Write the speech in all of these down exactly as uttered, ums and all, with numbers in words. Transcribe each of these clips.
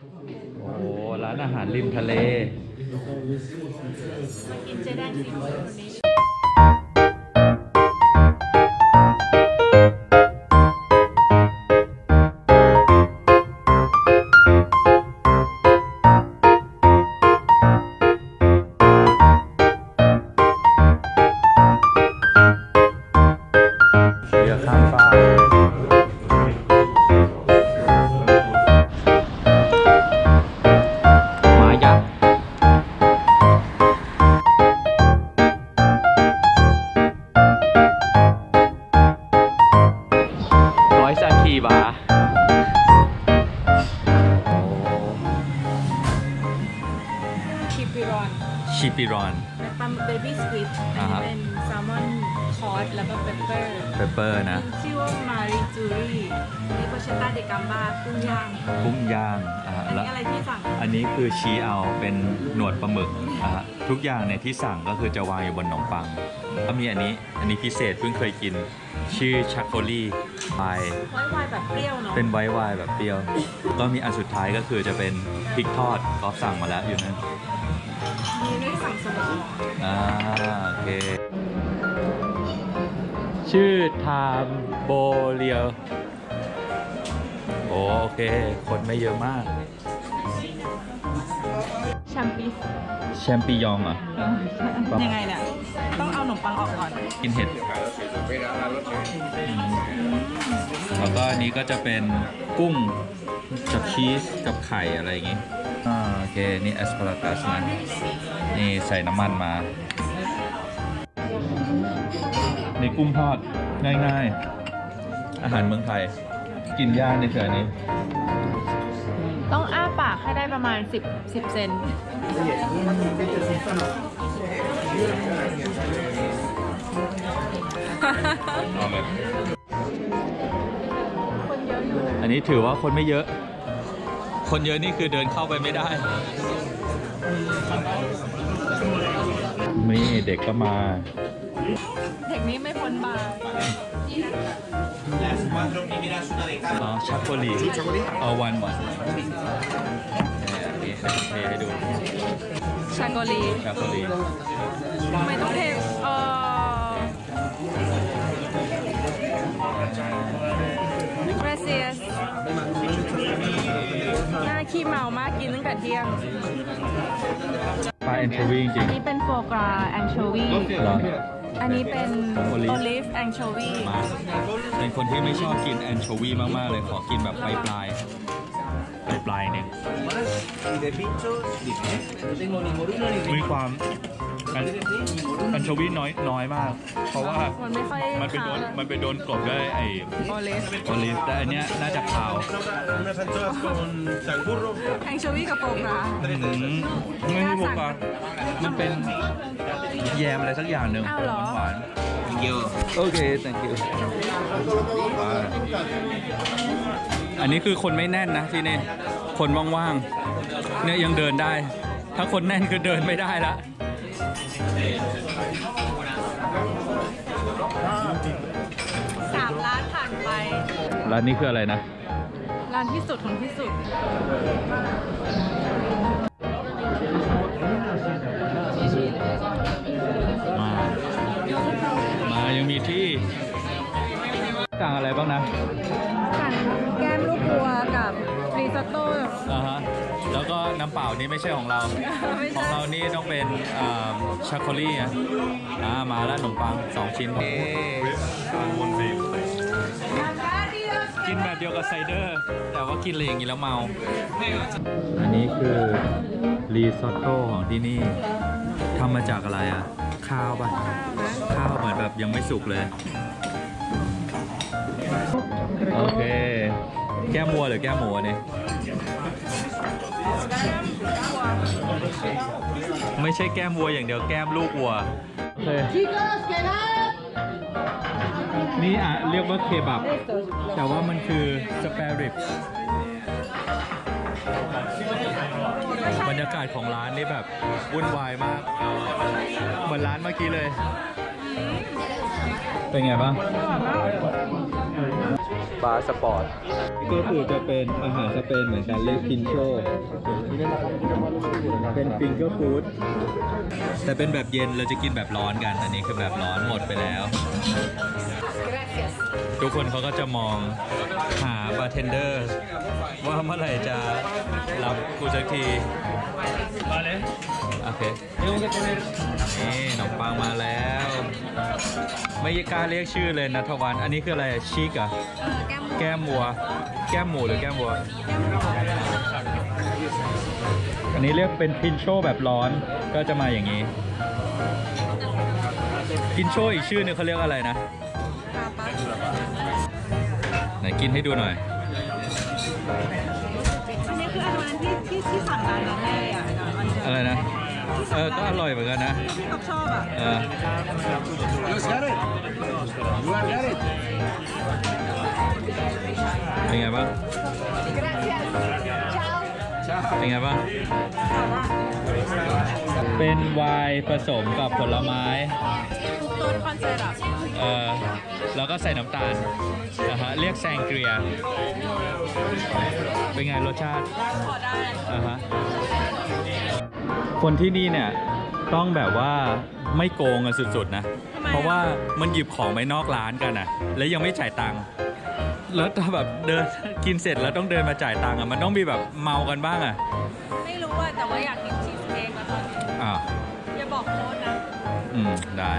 โอ้ร้านอาหารริมทะเลมากินเจแดงซีฟู้ดวันนี้ชิปิรอนปลาเบบี้สควิดอันนี้เป็นแซลมอนคอร์สแล้วก็เปปเปอร์เปปเปอร์นะชื่อว่ามาริจูรี่นี่โคเชต้าเดกัมบ้ากุ้งย่างกุ้งย่างอ่าอันนี้อะไรที่สั่งอันนี้คือชีเอาเป็นหนวดปลาหมึกอ่าทุกอย่างในที่สั่งก็คือจะวางอยู่บนขนมปังก็มีอันนี้อันนี้พิเศษเพิ่งเคยกินชื่อชักโกลี่ไวน์ไวน์ไวน์แบบเปรี้ยวเนาะเป็นไวน์ไวน์แบบเปรี้ยวก็มีอันสุดท้ายก็คือจะเป็นพริกทอดก็สั่งมาแล้วอยู่นั่นมีไม่สั่งสมองอ่าโอเคชื่อไทม์โบเรียโอโอเคคนไม่เยอะมากแชมปิแชมปิยองอ่ะยังไงเนี่ยต้องเอาขนมปังออกก่อนกินเห็ดแล้วก็อันนี้ก็จะเป็นกุ้งกับชีสกับไข่อะไรอย่างงี้อ่าโอเคนี่แอสพารากัสนะนี่ใส่น้ำมันมานี่กุ้งทอดง่ายๆอาหารเมืองไทยกินย่างในเฉยนี้ต้องอ้าปากให้ได้ประมาณสิบ สิบเซนอันนี้ถือว่าคนไม่เยอะคนเยอะนี่คือเดินเข้าไปไม่ได้นี่เด็กก็มาเด็กนี้ไม่พ้นบาร์อ๋อช็อกโกแลตเอาวันวันนี่เทให้ดูช็อกโกแลตช็อกโกแลตทำไมต้องเทเออเกรเซียสหน้าขี้เมามากกินตั้งแต่เที่ยงปลาแอนโชวีจริงอันนี้เป็นโฟกราแองโชวีอันนี้เป็นโอลิฟแองโชวีเป็นคนที่ไม่ชอบกินแอนโชวีมากๆเลยขอกินแบบปลายปลายปลายปลายเนี่ยมีความแอนโชวีน้อยน้อยมากเพราะว่ามันเป็นโดนมันเป็นโดนกลบด้วยไอโอลิฟโอลิฟแต่อันเนี้ยน่าจะขาวแองโชวีกับโฟกราไม่ใช่โฟกรามันเป็นแยมอะไรสักอย่างหนึ่งหวานโอเค thank you อันนี้คือคนไม่แน่นนะที่นี่คนว่างๆเนี่ยยังเดินได้ถ้าคนแน่นคือเดินไม่ได้ละสามร้านผ่านไปร้านนี้คืออะไรนะร้านที่สุดของที่สุดมามายังมีที่สั่งอะไรบ้างนะสั่งแก้มลูกวัวกับริซอตโต้อ่าฮะแล้วก็น้ำเปล่านี้ไม่ใช่ของเราของเรานี่ต้องเป็นช็อกโกแลตอ่ะอ่ามาแล้วขนมปังสองชิ้นเอ๊กินแบบเดียวกับไซเดอร์แต่ว่ากินเลยอย่างนี้แล้วเมาอันนี้คือรีซอตโต้ของที่นี่ทำมาจากอะไรอ่ะข้าวป่ะข้าวเหมือนแบบยังไม่สุกเลยโอเคแก้มวัวหรือแก้มหมูอันนี้ไม่ใช่แก้มวัวอย่างเดียวแก้มลูกวัวโอเคนี่อ่ะเรียกว่าเคบับแต่ว่ามันคือสเปริบบรรยากาศของร้านนี่แบบวุ่นวายมากเหมือนร้านเมื่อกี้เลยเป็นไงบ้างบาร์สปอร์ตก็คือจะเป็นอาหารสเปนเหมือนกันเรียกพินโชเป็นฟิงเกอร์ฟู้ดแต่เป็นแบบเย็นเราจะกินแบบร้อนกันอันนี้คือแบบร้อนหมดไปแล้วทุกคนเขาก็จะมองหาบาร์เทนเดอร์ว่าเมื่อไหร่จะรับกูสักทีโอเคนี่ขนมปังมาแล้วไม่กล้าเรียกชื่อเลยนัทวันอันนี้คืออะไรชิกอะแก้มวัวแก้มหมูหรือแก้มวัวอันนี้เรียกเป็นพินโชแบบร้อนก็จะมาอย่างนี้พินโชอีกชื่อนึงเขาเรียกอะไรนะไหนกินให้ดูหน่อยอันนี้คืออันนั้นที่ที่ที่สั่งร้านนั้นเลยอ่ะอะไรนะเออก็อร่อยเหมือนกันนะที่เขาชอบอ่ะเออเป็นไงบ้างเป็นไงบ้างเป็นไวน์ผสมกับผลไม้ต้นคอนเสิร์ตเออแล้วก็ใส่น้ำตาลนะฮะเรียกแซงเกรียเป็นไงรสชาติพอได้อ่าฮะคนที่นี่เนี่ยต้องแบบว่าไม่โกงกันสุดๆนะเพราะว่ามันหยิบของไปนอกร้านกันนะแล้วยังไม่จ่ายตังค์แล้วถ้าแบบเดินกินเสร็จแล้วต้องเดินมาจ่ายตังค์อ่ะมันต้องมีแบบเมากันบ้างอ่ะไม่รู้อ่ะแต่ว่าอยากกินชีสเค้กอะตอนนี้อ่าอย่าบอกโค้ดนะอืมได้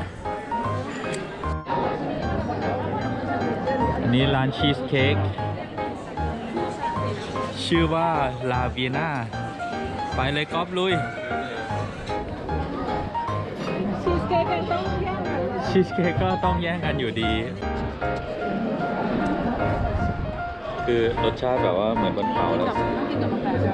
อันนี้ร้านชีสเค้กชื่อว่าลาเวียนาไปเลยก๊อฟลุยชีสเค้กก็ต้องแย่งกันชีสเค้กก็ต้องแย่งกันอยู่ดีคือรสชาติแบบว่าเหมือนบนเขาเลย